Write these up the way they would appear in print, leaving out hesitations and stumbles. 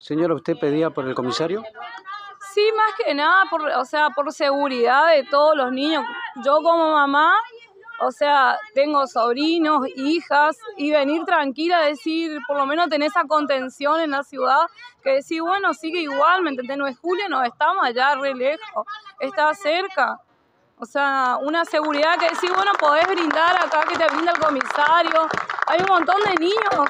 Señora, ¿usted pedía por el comisario? Sí, más que nada, por seguridad de todos los niños. Yo como mamá, tengo sobrinos, hijas, y venir tranquila, decir, por lo menos tener esa contención en la ciudad, que decir, bueno, sigue igual, ¿me entendés? No es Julio, no estamos allá re lejos, está cerca. Una seguridad que decir, bueno, podés brindar acá, que te brinda el comisario. Hay un montón de niños.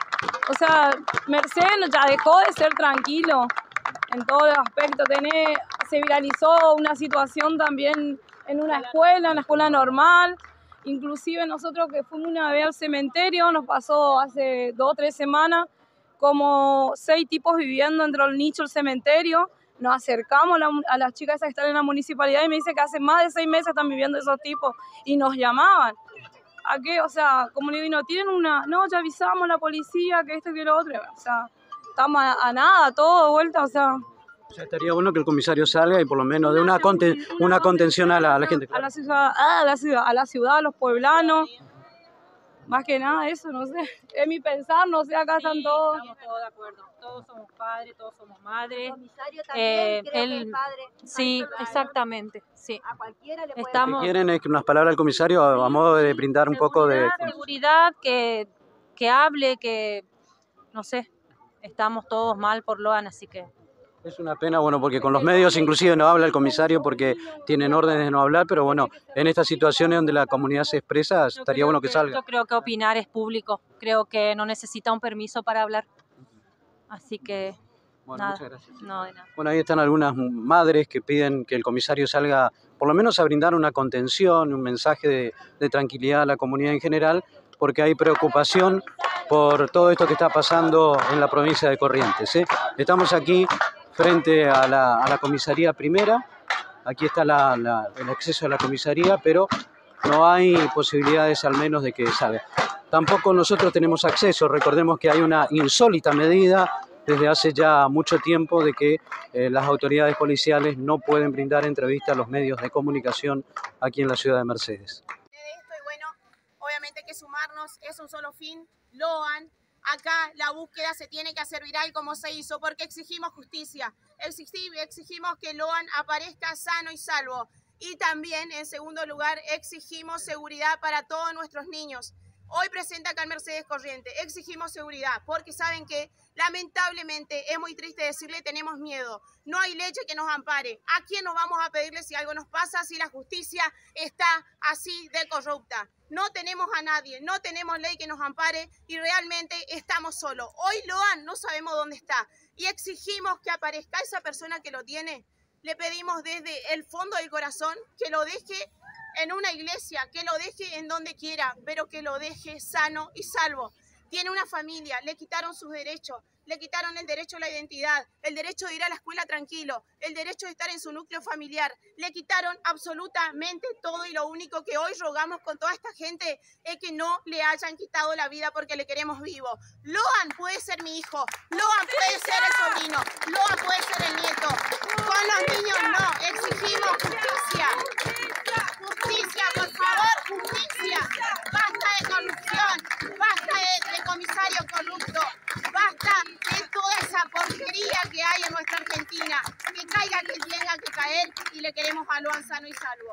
Mercedes ya dejó de ser tranquilo en todos los aspectos. Se viralizó una situación también en una escuela normal. Inclusive nosotros que fuimos una vez al cementerio, nos pasó hace 2 o 3 semanas, como 6 tipos viviendo dentro del nicho del cementerio. Nos acercamos a las chicas que están en la municipalidad y me dice que hace más de 6 meses están viviendo esos tipos y nos llamaban. ¿A qué? Como le digo, no tienen no, ya avisamos a la policía que esto y que lo otro. Estamos a nada, todo de vuelta, Estaría bueno que el comisario salga y por lo menos dé una contención a la gente. A la ciudad, a los pueblanos. Más que nada eso, no sé. Es mi pensar, no sé, acá están todos. Estamos todos de acuerdo. Todos somos padres, todos somos madres. El comisario también creo que es padre. Sí, exactamente. Sí. A cualquiera le puede Lo que quieren es que unas palabras al comisario a modo de brindar un poco de seguridad, que hable, que no sé, estamos todos mal por Loan, así que... Es una pena, bueno, porque con los medios inclusive no habla el comisario porque tienen órdenes de no hablar, pero bueno, en estas situaciones donde la comunidad se expresa, estaría bueno que salga. Yo creo que opinar es público, creo que no necesita un permiso para hablar, así que bueno, nada. Muchas gracias. No, de nada. Bueno, ahí están algunas madres que piden que el comisario salga por lo menos a brindar una contención, un mensaje de tranquilidad a la comunidad en general, porque hay preocupación por todo esto que está pasando en la provincia de Corrientes, ¿eh? Estamos aquí frente a la comisaría primera, aquí está el acceso a la comisaría, pero no hay posibilidades al menos de que salga. Tampoco nosotros tenemos acceso, recordemos que hay una insólita medida desde hace ya mucho tiempo de que las autoridades policiales no pueden brindar entrevistas a los medios de comunicación aquí en la ciudad de Mercedes. De esto y bueno, obviamente que sumarnos es un solo fin, Loan. Acá la búsqueda se tiene que hacer viral como se hizo porque exigimos justicia, exigimos que Loan aparezca sano y salvo y también en segundo lugar exigimos seguridad para todos nuestros niños. Hoy presente acá en Mercedes Corrientes, exigimos seguridad porque saben que lamentablemente es muy triste decirle tenemos miedo, no hay leche que nos ampare. ¿A quién nos vamos a pedirle si algo nos pasa si la justicia está así de corrupta? No tenemos a nadie, no tenemos ley que nos ampare y realmente estamos solos. Hoy Loan no sabemos dónde está y exigimos que aparezca esa persona que lo tiene. Le pedimos desde el fondo del corazón que lo deje en una iglesia, que lo deje en donde quiera, pero que lo deje sano y salvo. Tiene una familia, le quitaron sus derechos, le quitaron el derecho a la identidad, el derecho de ir a la escuela tranquilo, el derecho de estar en su núcleo familiar, le quitaron absolutamente todo y lo único que hoy rogamos con toda esta gente es que no le hayan quitado la vida porque le queremos vivo. Loan puede ser mi hijo, Loan puede ser el sobrino, Loan puede ser el nieto. Con los niños no, exigimos justicia. Justicia, por favor, justicia. Basta de corrupción, basta de comisarios corruptos, basta de toda esa porquería que hay en nuestra Argentina. Que caiga quien tenga que caer y le queremos a Loan sano y salvo.